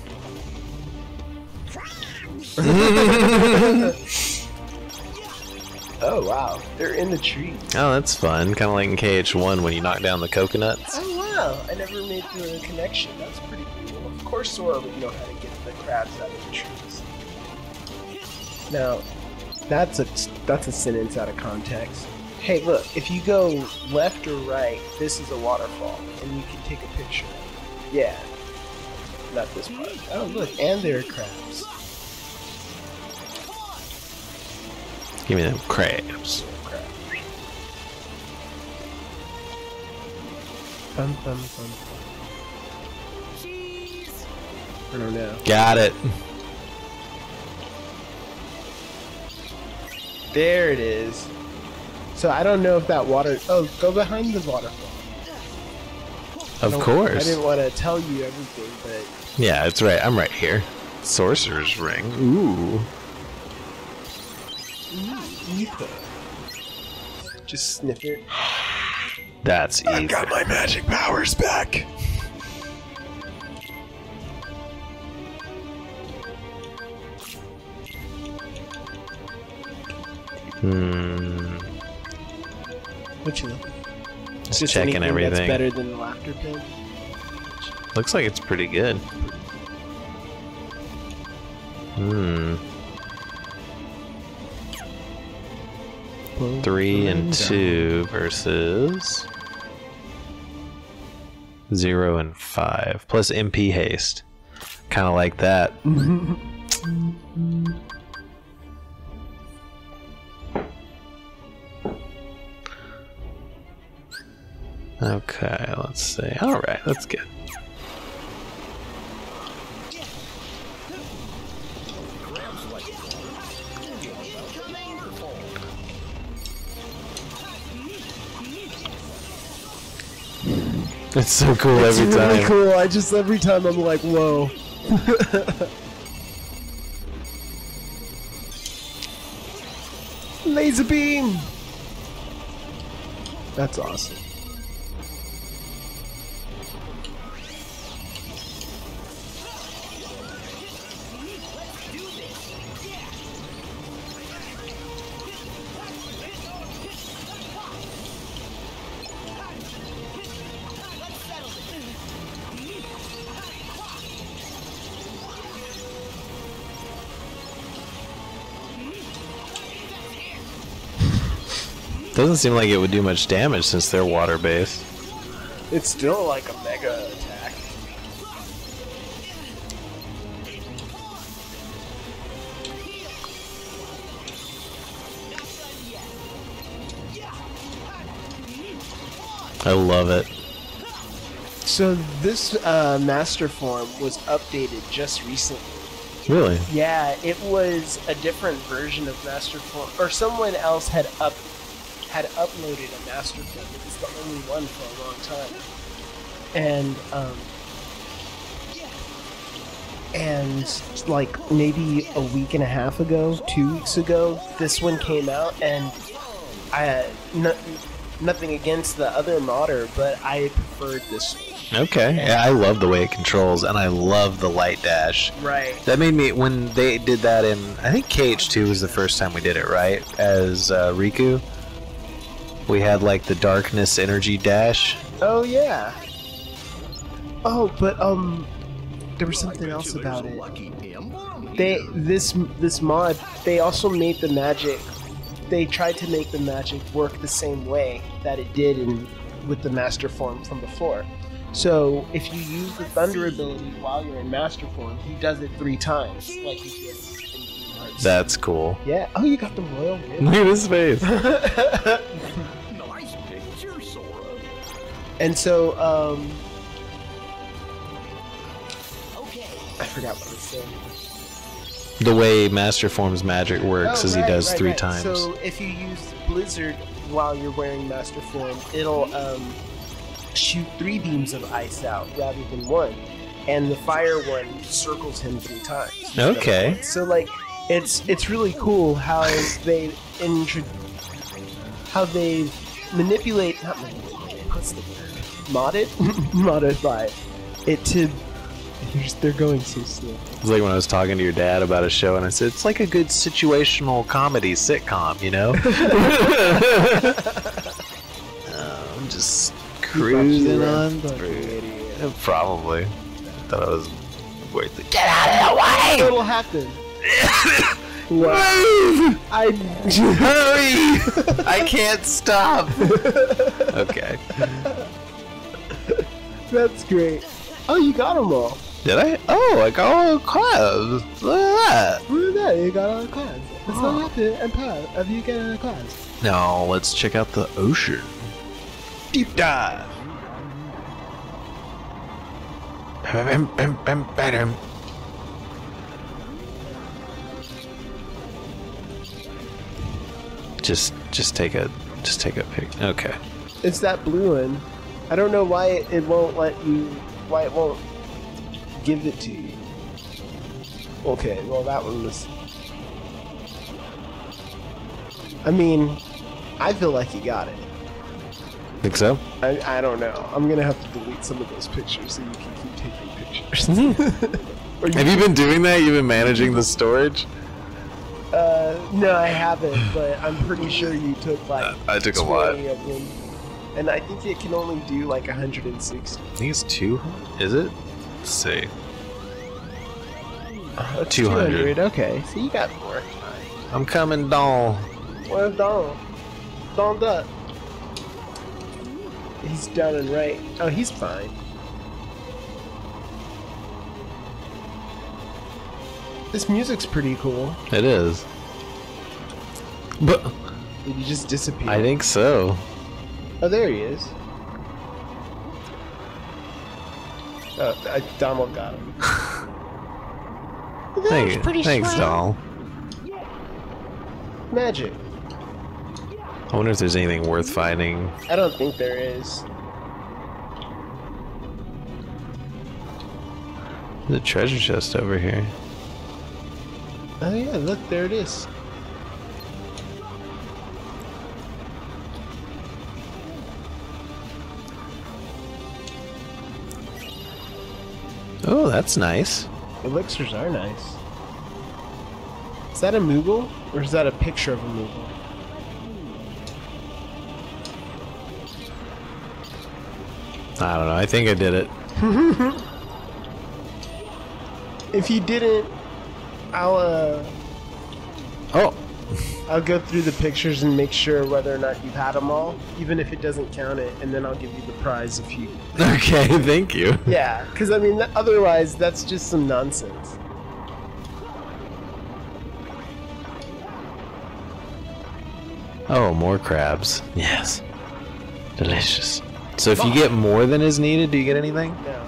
Oh wow, they're in the tree. Oh, that's fun. Kind of like in K H one when you knock down the coconuts. Oh wow, I never made the connection. That's pretty cool. Of course Sora would know how to get the crabs out of the trees. Now, that's a that's a sentence out of context. Hey, look, if you go left or right, this is a waterfall, and you can take a picture. Yeah, not this part. Oh look, and there are crabs. Give me them crabs. Crabs. Bum, bum, bum. I don't know. Got it. There it is. So I don't know if that water. Oh, go behind the waterfall. Of I course. I didn't want to tell you everything, but Yeah, it's right. I'm right here. Sorcerer's Ring. Ooh. Ether. Just sniff it. That's easy. I've got my magic powers back. Hmm. What you look? Just checking everything. That's better than the laughter pin. Looks like it's pretty good. Hmm. Three and two versus zero and five plus M P haste. Kind of like that. Okay, let's see. All right, that's good. It's so cool It's every really time. cool. I just every time I'm like, whoa. Laser beam. That's awesome. Doesn't seem like it would do much damage since they're water based. It's still like a mega attack. I love it. So this uh, master form was updated just recently. Really? Yeah, it was a different version of master form, or someone else had up had uploaded a master form. It was the only one for a long time, and um, and like maybe a week and a half ago, two weeks ago, this one came out, and I no, nothing against the other modder, but I preferred this one. Okay. Yeah, I love the way it controls, and I love the light dash. Right. That made me, when they did that in, I think K H two was the first time we did it, right? As uh, Riku. We had like the darkness energy dash. Oh yeah. Oh, but um, there was something else about it. They this this mod they also made the magic. They tried to make the magic work the same way that it did in with the master form from before. So if you use the thunder ability while you're in master form, he does it three times, like he did in Kingdom Hearts. That's cool. Yeah. Oh, you got the royal win. Look at his face. Nice picture, Sora. And so, um... I forgot what I was saying. The way Master Form's magic works Oh, is right, he does right, three right. times. So if you use Blizzard while you're wearing Master Form, it'll um, shoot three beams of ice out rather than one, and the fire one circles him three times. instead of Okay. one. So like, it's it's really cool how they intro- how they manipulate not manipulate what's the word mod it modify it to. They're, just, they're going too slow. It's like when I was talking to your dad about a show, and I said it's like a good situational comedy sitcom, you know. uh, I'm just cruising on through. Yeah, probably. Thought I was worth it. Get out of the way! What'll happen? What? I Hurry! I can't stop. Okay. That's great. Oh, you got them all. Did I? Oh, I got all the clubs. Look at that. Look at that, you got all the clans. It's not happy and proud of you getting the clans. Now let's check out the ocean. Deep dive. Just, just take a, just take a pic. Okay. It's that blue one. I don't know why it, it won't let you. Why it won't give it to you. Okay, well that one was. I mean, I feel like you got it. Think so? I, I don't know. I'm gonna have to delete some of those pictures so you can keep taking pictures. Or Have you been doing that? You've been managing the storage? Uh, no, I haven't, but I'm pretty sure you took like I took a lot. twenty of them. And I think it can only do like one hundred sixty. I think it's two. Is it? Let's see. Uh, two hundred. Okay, so you got more. I'm coming, doll. Where's Donald? Donald up. He's down and right. Oh, he's fine. This music's pretty cool. It is. But Did he just disappear? I think so. Oh, there he is. Oh, I, Donald got him. Thank, thanks, doll. Magic. I wonder if there's anything worth finding. I don't think there is. There's a treasure chest over here. Oh yeah, look, there it is. Oh, that's nice. Elixirs are nice. Is that a Moogle? Or is that a picture of a Moogle? I don't know. I think I did it. If you didn't, I'll uh, Oh. I'll go through the pictures and make sure whether or not you've had them all, even if it doesn't count it, and then I'll give you the prize if you. Okay, thank you. Yeah, because I mean, th- otherwise that's just some nonsense. Oh, more crabs. Yes. Delicious. So if you get more than is needed, do you get anything? No,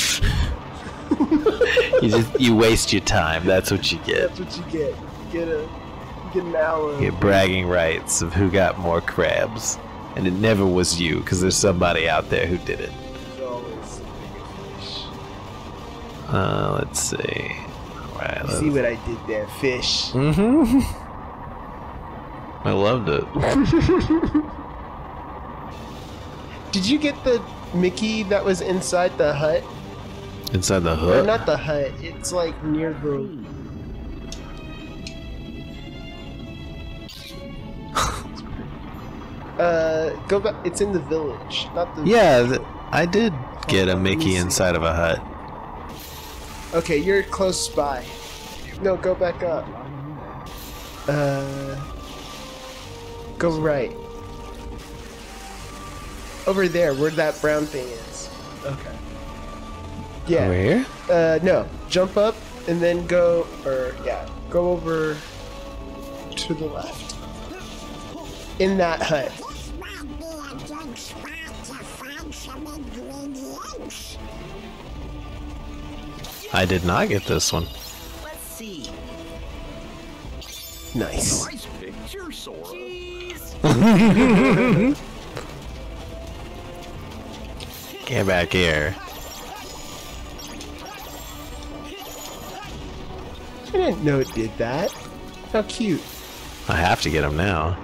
You just you waste your time. That's what you get. that's what you get. You get a, you get an hour. You get bragging rights of who got more crabs, and it never was you, because there's somebody out there who did it. There's always a bigger fish. Uh, let's see. All right. You Let's... see what I did there, fish? Mm-hmm. I loved it. Did you get the Mickey that was inside the hut? Inside the Or hood. not the hut. It's like near the. uh, go back. It's in the village, not the. Yeah, th- I did get a on, let me Mickey see. inside of a hut. Okay, you're close by. No, go back up. Uh, go right. Over there, where that brown thing is. Okay. Yeah. Over here? Uh, no. Jump up and then go, or yeah, go over to the left. In that hut. I did not get this one. Let's see. Nice. Nice picture, Sora. Get back here. I didn't know it did that. How cute. I have to get him now.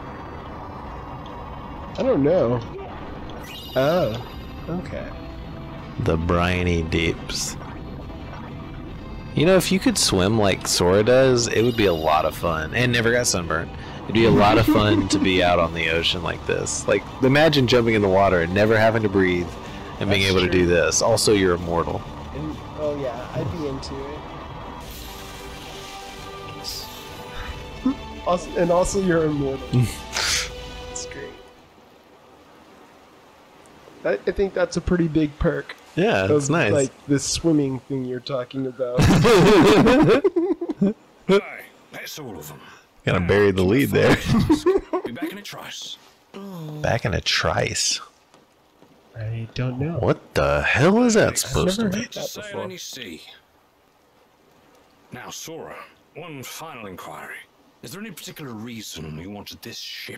I don't know. Oh, okay. The briny deeps. You know, if you could swim like Sora does, it would be a lot of fun. And never got sunburned. It'd be a lot of fun to be out on the ocean like this. Like, imagine jumping in the water and never having to breathe and being That's able to true. do this. Also, you're immortal. And, oh yeah, I'd be into it. Also, and also you're immortal. That's great. I, I think that's a pretty big perk. Yeah, that's of, nice. Like the swimming thing you're talking about. Aye, that's all of them. Gotta bury the lead there. Be back in a trice. Back in a trice. I don't know. What the hell is that supposed to never be? heard that Sail before. any sea. Now, Sora, one final inquiry. Is there any particular reason you wanted this ship?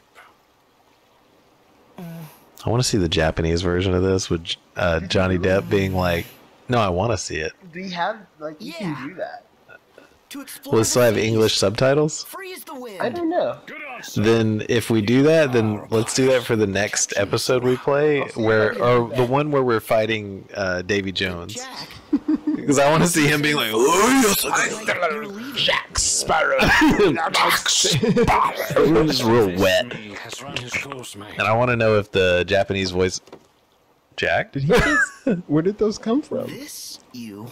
I want to see the Japanese version of this with uh, Johnny Depp being like, "No, I want to see it." Do you have like you Yeah. can do that? To explore Will it the still have seas, English subtitles? Freeze the wind. I don't know. Good answer. Then, if we do that, then let's do that for the next episode we play, where or the one where we're fighting uh, Davy Jones, Jack, because I want to see him being like, "Oh, yes, like you're leaving. Jack Sparrow. just real wet." Me has run his course, mate. And I want to know if the Japanese voice, Jack, Did he just, where did those come from? This you.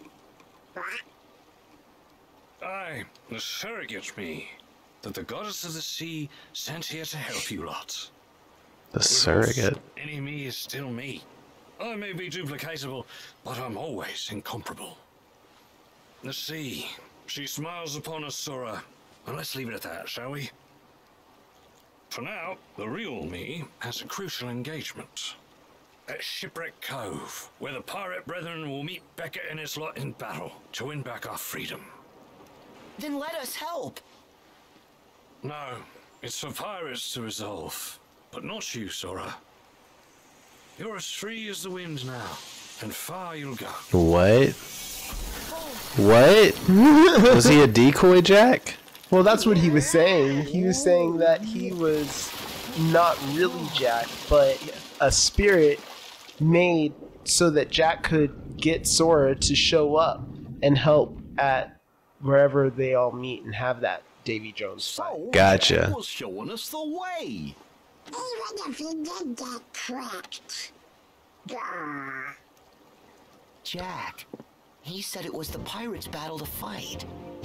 Aye, the surrogate me, that the goddess of the sea sent here to help you lot. the surrogate. Any me is still me. I may be duplicatable, but I'm always incomparable. The sea, she smiles upon us, Sora, and let's leave it at that, shall we? For now, the real me has a crucial engagement. At Shipwreck Cove, where the pirate brethren will meet Beckett and his lot in battle to win back our freedom. Then let us help. No, it's for pirates to resolve, but not you, Sora. You're as free as the wind now, and far you'll go. What? What? Was he a decoy, Jack? Well, that's what he was saying. He was saying that he was not really Jack, but a spirit made so that Jack could get Sora to show up and help at wherever they all meet and have that Davy Jones fight. So, Gotcha. Jack was showing us the way. Even if you did get cracked. Gah. Jack, he said it was the pirates' battle to fight.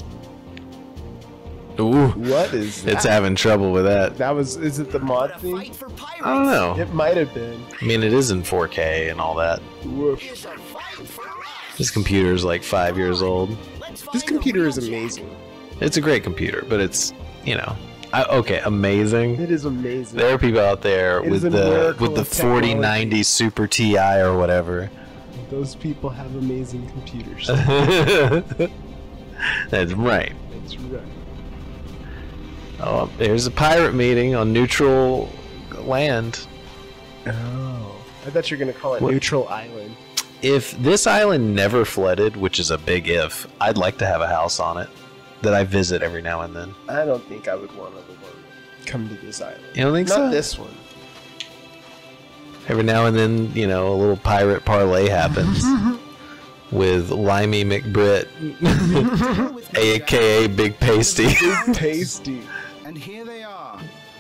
Ooh, What is that? it's having trouble with that. That was, is it the mod But a thing? fight for pirates. I don't know. It might have been. I mean, it is in four K and all that. Woof. Is a fight for us. This computer's like five years old. Let's find This the computer real is Jack. amazing. It's a great computer, but it's, you know, I, okay, amazing. It is amazing. There are people out there It with is a the miracle with the of technology. forty ninety Super Ti or whatever. Those people have amazing computers. That's right. That's right. Oh, there's a pirate meeting on neutral land. Oh. I thought you were going to call it What? Neutral Island. If this island never flooded, which is a big if, I'd like to have a house on it that I visit every now and then. I don't think I would want to come to this island. You don't think Not so? this one. Every now and then, you know, a little pirate parlay happens with Limey McBrit, aka Big Pasty. Tasty. And here they are.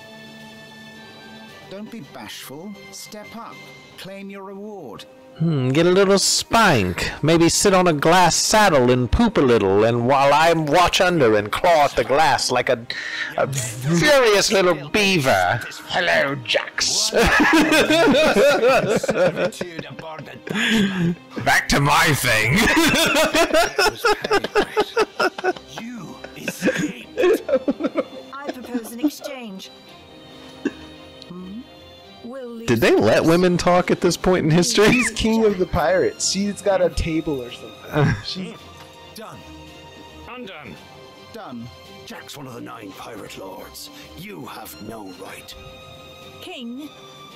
Don't be bashful. Step up. Claim your reward. Hmm, get a little spank. Maybe sit on a glass saddle and poop a little, and while I watch under and claw at the glass like a, a furious little beaver. Hello, Jax. Back to my thing. You escaped. I propose an exchange. Did they let women talk at this point in history? She's king of the pirates. She's got a table or something. She's Done. Undone. Done. Jack's one of the nine pirate lords. You have no right. King.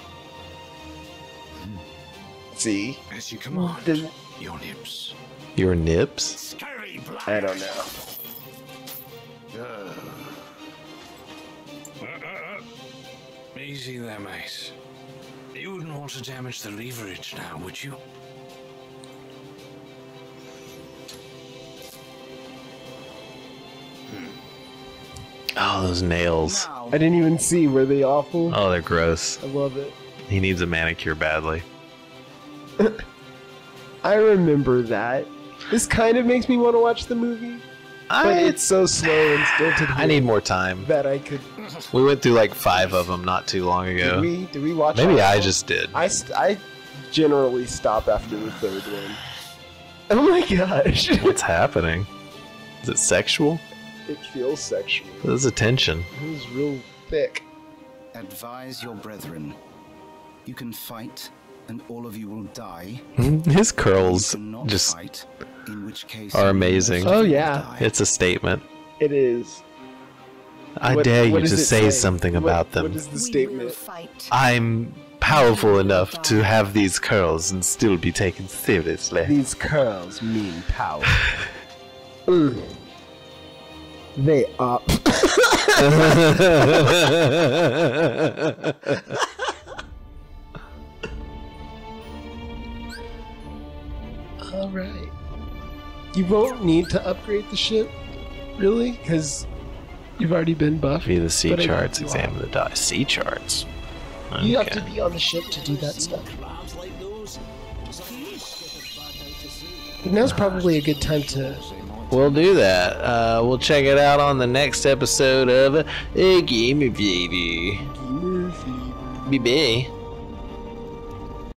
See? As you command. Does- Your nips. Your nips? Scurry black. I don't know. Uh, uh, uh. Easy there, mate. You wouldn't want to damage the leverage now, would you? Oh, those nails. I didn't even see. Were they awful? Oh, they're gross. I love it. He needs a manicure badly. I remember that. This kind of makes me want to watch the movie, but I, it's so slow and stilted. I need more time. that I could. We went through like five of them not too long Did ago. we? Did we watch? Maybe all of I them? just did. I st- I generally stop after the third one. Oh my gosh! What's happening? Is it sexual? It feels sexual. This is attention. It was real thick. Advise your brethren. You can fight, and all of you will die. His curls You cannot just fight, in which case are you amazing. will Oh yeah, die. It's a statement. it is. I What- dare you what to does it say something What- about them. What is the We will statement? fight. I'm powerful enough to have these curls and still be taken seriously. These curls mean power. Mm. They up. All right. You won't need to upgrade the ship, really, because you've already been buffed. View the sea But I charts, think you examine the die. Sea charts. You have Okay. to be on the ship to do that stuff. But now's probably a good time to. We'll do that. Uh, we'll check it out on the next episode of A Game of Baby. Baby.